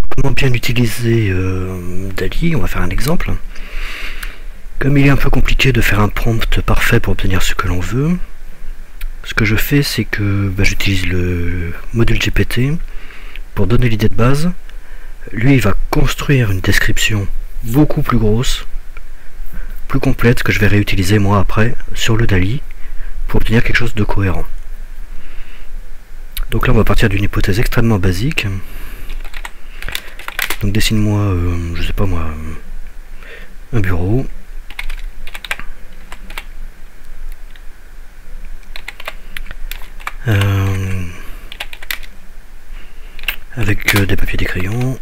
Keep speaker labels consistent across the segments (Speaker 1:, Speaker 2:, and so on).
Speaker 1: comment bien utiliser DALL-E, on va faire un exemple. Comme il est un peu compliqué de faire un prompt parfait pour obtenir ce que l'on veut, ce que je fais, c'est que j'utilise le modèle GPT pour donner l'idée de base. Lui, il va construire une description beaucoup plus grosse, plus complète, que je vais réutiliser moi après sur le DALL-E pour obtenir quelque chose de cohérent. Donc là, on va partir d'une hypothèse extrêmement basique. Donc dessine-moi, je sais pas moi, un bureau. Avec des papiers, des crayons.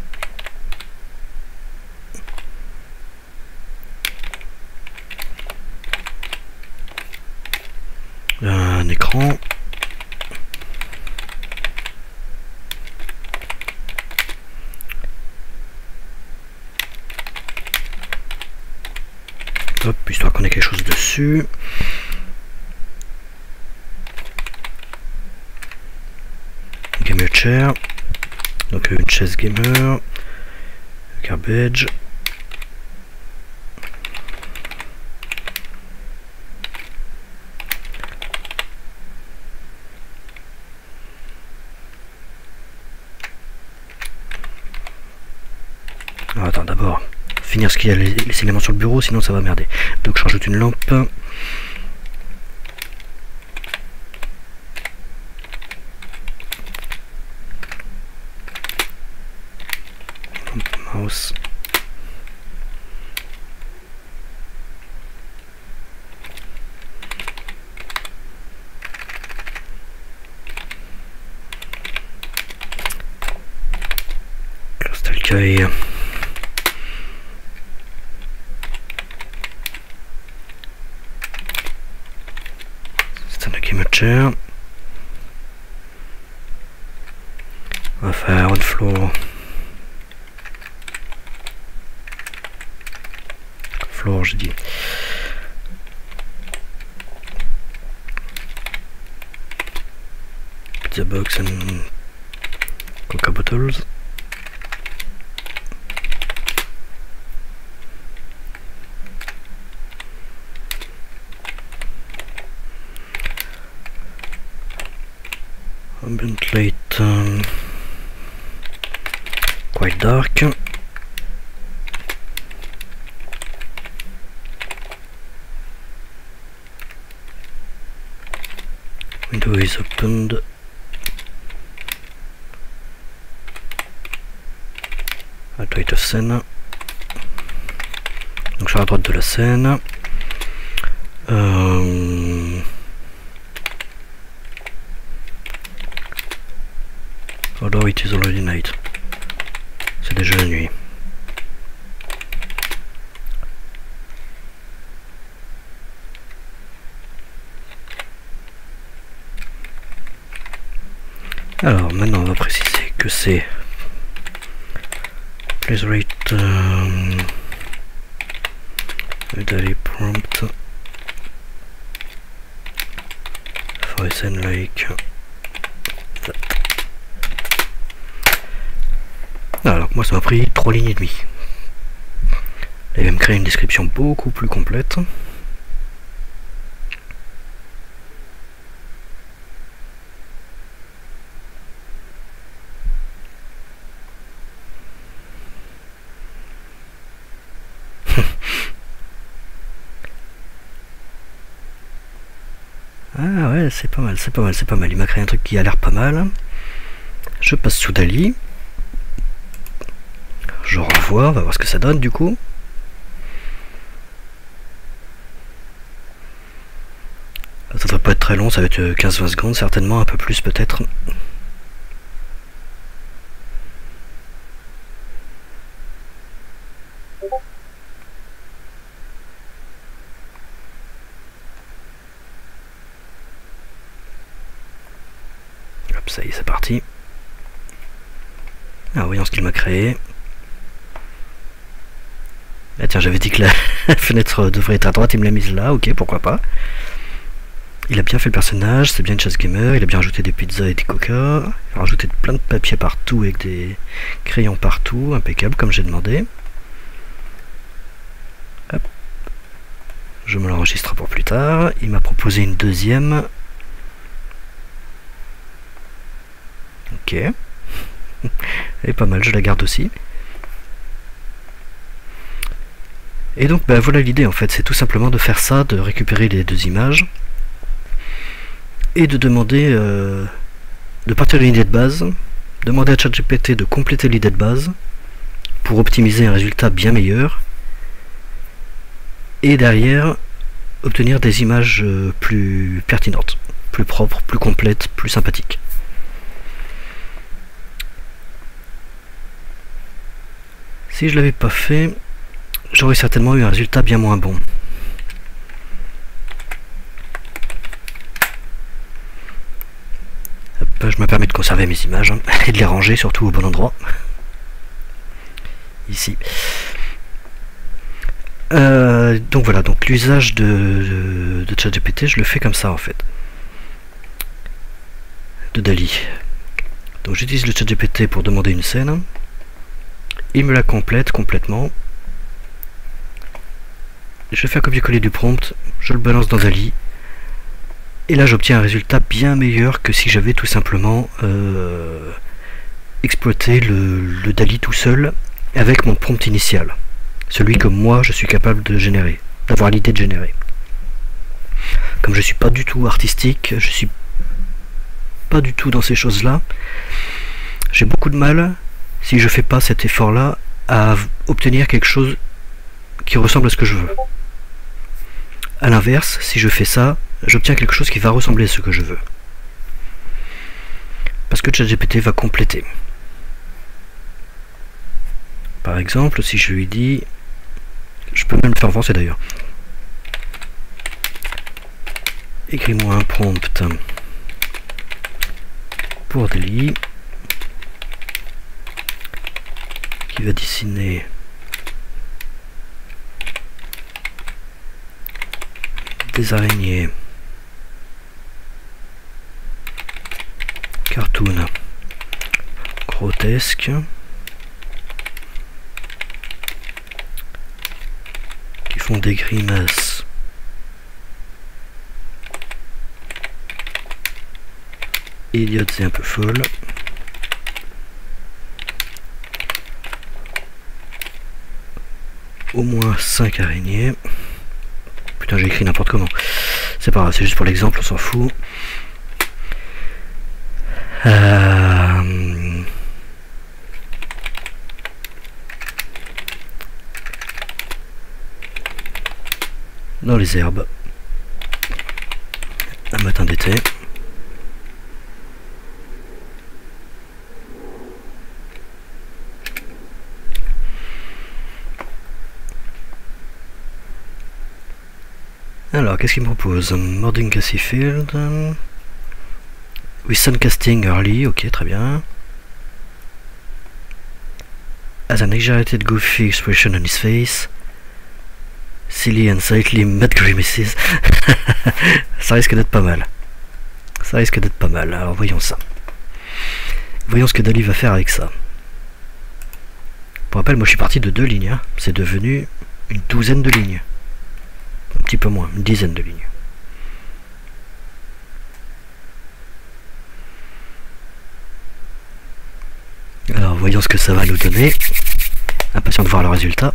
Speaker 1: Un écran. Hop, histoire qu'on ait quelque chose dessus. Gamer chair. Donc une chaise gamer. Garbage. Alors, attends, d'abord finir ce qu'il y a les éléments sur le bureau, sinon ça va merder. Donc je rajoute une lampe. Mouse. Crystal key. Chair. On va faire one floor. Floor, je dis. Pizza box and Coca bottles. Ambient light, quite dark. Window is opened. À droite de scène. Donc sur la droite de la scène. Although it is already night. C'est déjà la nuit. Alors maintenant on va préciser que c'est please write daily prompt for a scene like that. Alors moi ça m'a pris 3 lignes et demie. Il va me créer une description beaucoup plus complète. Ah ouais, c'est pas mal, c'est pas mal, c'est pas mal. Il m'a créé un truc qui a l'air pas mal. Je passe sous DALL-E. Je renvoie, on va voir ce que ça donne du coup. Ça devrait pas être très long, ça va être 15-20 secondes, certainement un peu plus peut-être. Hop, ça y est, c'est parti. Alors voyons ce qu'il m'a créé. Ah tiens, j'avais dit que la fenêtre devrait être à droite, il me l'a mise là, ok, pourquoi pas. Il a bien fait le personnage, c'est bien une chasse gamer, il a bien rajouté des pizzas et des coca, il a rajouté plein de papier partout avec des crayons partout, impeccable comme j'ai demandé. Hop. Je me l'enregistre pour plus tard. Il m'a proposé une deuxième. Ok. Elle est pas mal, je la garde aussi. Et donc bah, voilà l'idée en fait, c'est tout simplement de faire ça, de récupérer les deux images et de demander, de partir d'une idée de base, demander à ChatGPT de compléter l'idée de base pour optimiser un résultat bien meilleur et derrière obtenir des images plus pertinentes, plus propres, plus complètes, plus sympathiques. Si je l'avais pas fait, j'aurais certainement eu un résultat bien moins bon. Hop, je me permets de conserver mes images hein, et de les ranger surtout au bon endroit. Ici. Donc voilà, donc l'usage de ChatGPT, je le fais comme ça en fait. De DALL-E. Donc j'utilise le ChatGPT pour demander une scène. Il me la complète complètement. Je fais un copier-coller du prompt, je le balance dans DALL-E. Et là j'obtiens un résultat bien meilleur que si j'avais tout simplement exploité le DALL-E tout seul avec mon prompt initial. Celui que moi je suis capable de générer, d'avoir l'idée de générer. Comme je suis pas du tout artistique, je suis pas du tout dans ces choses-là, j'ai beaucoup de mal, si je fais pas cet effort-là, à obtenir quelque chose qui ressemble à ce que je veux. A l'inverse, si je fais ça, j'obtiens quelque chose qui va ressembler à ce que je veux. Parce que ChatGPT va compléter. Par exemple, si je lui dis... Je peux même le faire en français d'ailleurs. Écris-moi un prompt pour DALL-E qui va dessiner des araignées cartoon grotesques qui font des grimaces idiotes et un peu folles. Au moins 5 araignées. Putain, j'ai écrit n'importe comment. C'est pas grave, c'est juste pour l'exemple, on s'en fout. Dans les herbes. Un matin d'été. Alors, qu'est-ce qu'il me propose? Morning Cassie Field. With Suncasting Early, ok, très bien. As an exaggerated goofy expression on his face. Silly and slightly mad grimaces. Ça risque d'être pas mal. Ça risque d'être pas mal. Alors voyons ça. Voyons ce que DALL-E va faire avec ça. Pour rappel, moi je suis parti de 2 lignes. Hein. C'est devenu une douzaine de lignes. Un petit peu moins, une dizaine de lignes. Alors voyons ce que ça va nous donner. Impatient de voir le résultat.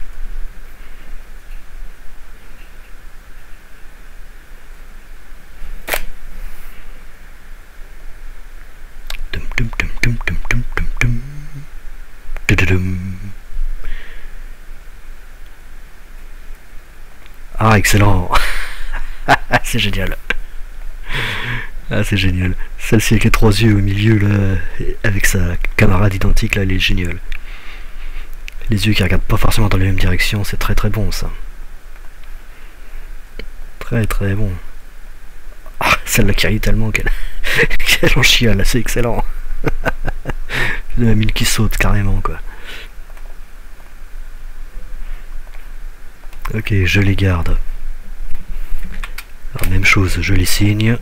Speaker 1: Ah, excellent. C'est génial. Ah, c'est génial. Celle-ci avec les 3 yeux au milieu, là, avec sa camarade identique, là, elle est géniale. Les yeux qui regardent pas forcément dans la même direction, c'est très très bon, ça. Très très bon. Ah, celle-là qui rit tellement qu'elle qu'elle en chiale, c'est excellent. Il y en a même une qui saute carrément, quoi. Ok, je les garde. Alors, même chose, je les signe.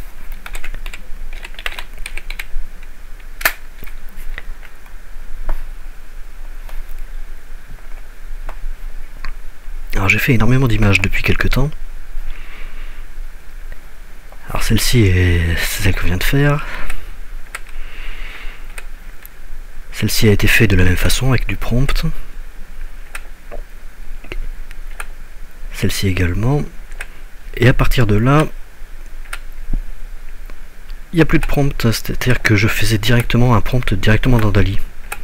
Speaker 1: Alors j'ai fait énormément d'images depuis quelques temps. Alors celle-ci c'est celle que je viens de faire. Celle-ci a été faite de la même façon avec du prompt. Celle-ci également. Et à partir de là, il n'y a plus de prompt, c'est-à-dire que je faisais directement un prompt directement dans Dall-E.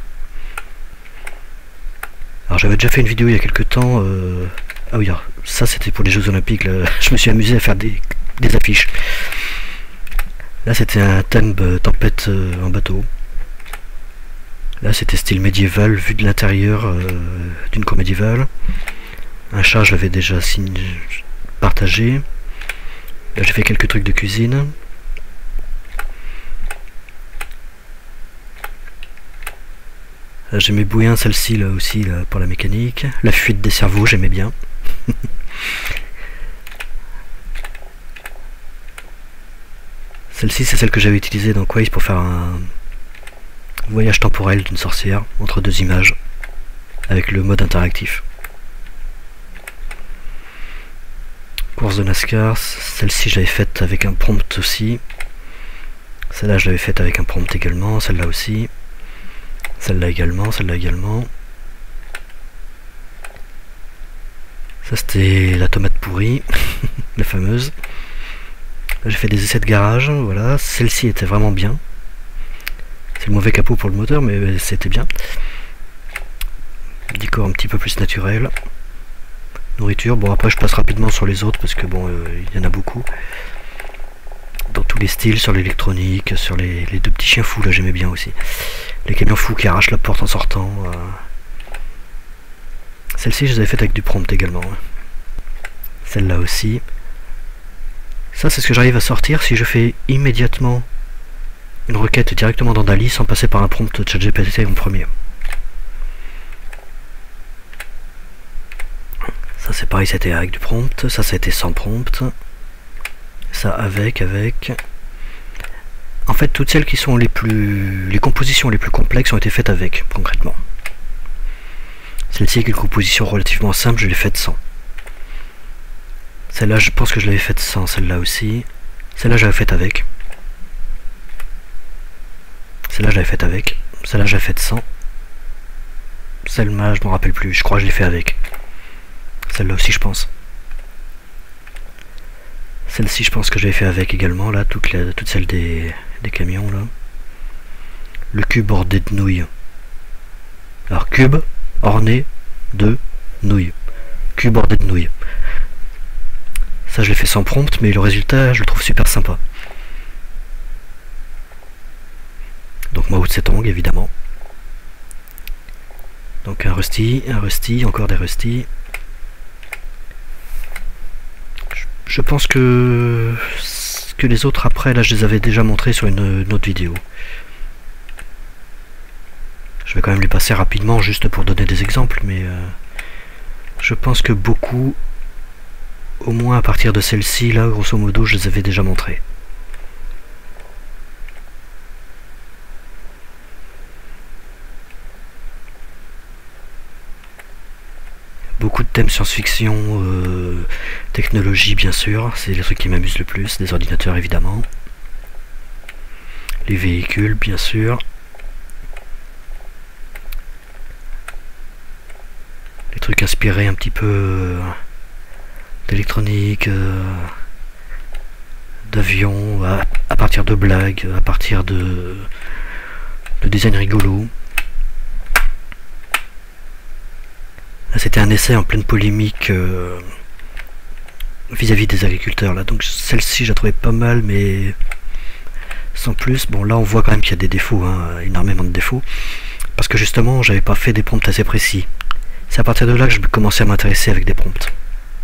Speaker 1: Alors j'avais déjà fait une vidéo il y a quelques temps. Ah oui, alors, ça c'était pour les Jeux Olympiques. Là, je me suis amusé à faire des affiches. Là c'était un thème tempête en bateau. Là c'était style médiéval vu de l'intérieur d'une cour médiévale. Un chat je l'avais déjà partagé. Là j'ai fait quelques trucs de cuisine. Là j'aimais bien celle-ci là aussi là, pour la mécanique. La fuite des cerveaux j'aimais bien. Celle-ci c'est celle que j'avais utilisée dans Quace pour faire un voyage temporel d'une sorcière entre deux images avec le mode interactif. Course de NASCAR, celle-ci je l'avais faite avec un prompt aussi. Celle-là je l'avais faite avec un prompt également, celle-là aussi. Celle-là également, celle-là également. Ça c'était la tomate pourrie, la fameuse. Là j'ai fait des essais de garage, voilà. Celle-ci était vraiment bien. C'est le mauvais capot pour le moteur, mais c'était bien. Décor un petit peu plus naturel. Nourriture, bon après je passe rapidement sur les autres parce que bon, il y en a beaucoup. Dans tous les styles, sur l'électronique, sur les deux petits chiens fous, là j'aimais bien aussi. Les camions fous qui arrachent la porte en sortant. Celle-ci je les avais faites avec du prompt également. Celle-là aussi. Ça c'est ce que j'arrive à sortir si je fais immédiatement une requête directement dans Dall-E sans passer par un prompt ChatGPT en premier. Ça c'est pareil, c'était avec du prompt. Ça c'était sans prompt. Ça avec. En fait toutes celles qui sont les compositions les plus complexes ont été faites avec, concrètement. Celle-ci est une composition relativement simple, je l'ai faite sans. Celle-là je pense que je l'avais faite sans, celle-là aussi. Celle-là j'avais faite avec. Celle-là je l'avais faite avec. Celle-là je l'avais faite sans. Celle-là je m'en rappelle plus, je crois que je l'ai fait avec. Celle-là aussi je pense. Celle-ci je pense que j'avais fait avec également, là, toutes celles des camions là. Le cube bordé de nouilles. Alors cube orné de nouilles. Cube bordé de nouilles. Ça je l'ai fait sans prompt, mais le résultat je le trouve super sympa. Donc Mao Tse-tung évidemment. Donc un rusty, encore des rusty. Je pense que les autres après, là je les avais déjà montrés sur une autre vidéo. Je vais quand même les passer rapidement juste pour donner des exemples, mais je pense que beaucoup, au moins à partir de celle-ci, là, grosso modo, je les avais déjà montrés. Beaucoup de thèmes science-fiction, technologie bien sûr, c'est les trucs qui m'amusent le plus, des ordinateurs évidemment. Les véhicules bien sûr. Les trucs inspirés un petit peu d'électronique, d'avions, à partir de blagues, à partir de design rigolo. Là c'était un essai en pleine polémique vis-à-vis des agriculteurs là, donc celle-ci je la trouvais pas mal mais sans plus. Bon là on voit quand même qu'il y a des défauts, hein, énormément de défauts, parce que justement j'avais pas fait des prompts assez précis. C'est à partir de là que je commençais à m'intéresser avec des prompts.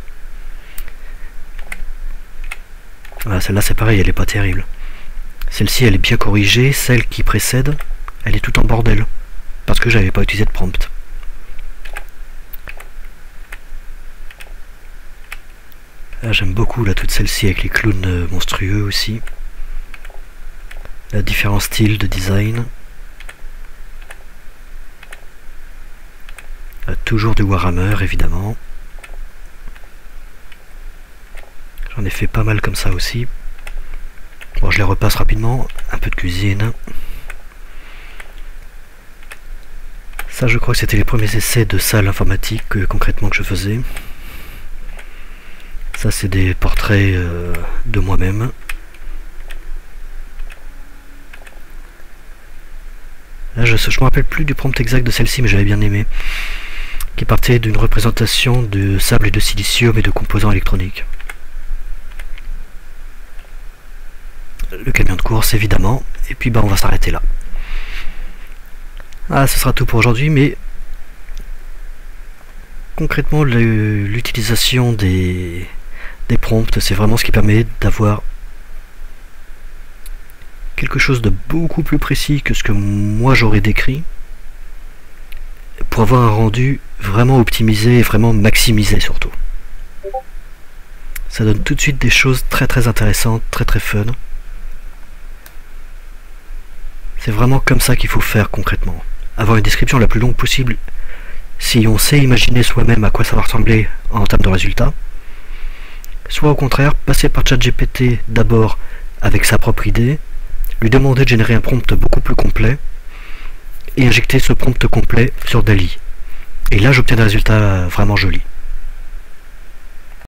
Speaker 1: Voilà, celle-là c'est pareil, elle est pas terrible. Celle-ci elle est bien corrigée, celle qui précède elle est toute en bordel parce que j'avais pas utilisé de prompt. Là, j'aime beaucoup là toute celle-ci avec les clowns monstrueux aussi. Là, différents styles de design. Là, toujours du Warhammer évidemment. J'en ai fait pas mal comme ça aussi. Bon, je les repasse rapidement. Un peu de cuisine. Ça, je crois que c'était les premiers essais de salle informatique concrètement que je faisais. Ça, c'est des portraits de moi-même. Là, je me rappelle plus du prompt exact de celle-ci, mais j'avais bien aimé. Qui partait d'une représentation de sable et de silicium et de composants électroniques. Le camion de course, évidemment. Et puis, bah, on va s'arrêter là. Ah, ce sera tout pour aujourd'hui, mais concrètement, l'utilisation des prompts, c'est vraiment ce qui permet d'avoir quelque chose de beaucoup plus précis que ce que moi j'aurais décrit pour avoir un rendu vraiment optimisé et vraiment maximisé surtout. Ça donne tout de suite des choses très très intéressantes, très très fun. C'est vraiment comme ça qu'il faut faire concrètement. Avoir une description la plus longue possible si on sait imaginer soi-même à quoi ça va ressembler en termes de résultats. Soit au contraire, passer par ChatGPT d'abord avec sa propre idée, lui demander de générer un prompt beaucoup plus complet, et injecter ce prompt complet sur DALL-E. Et là j'obtiens des résultats vraiment jolis.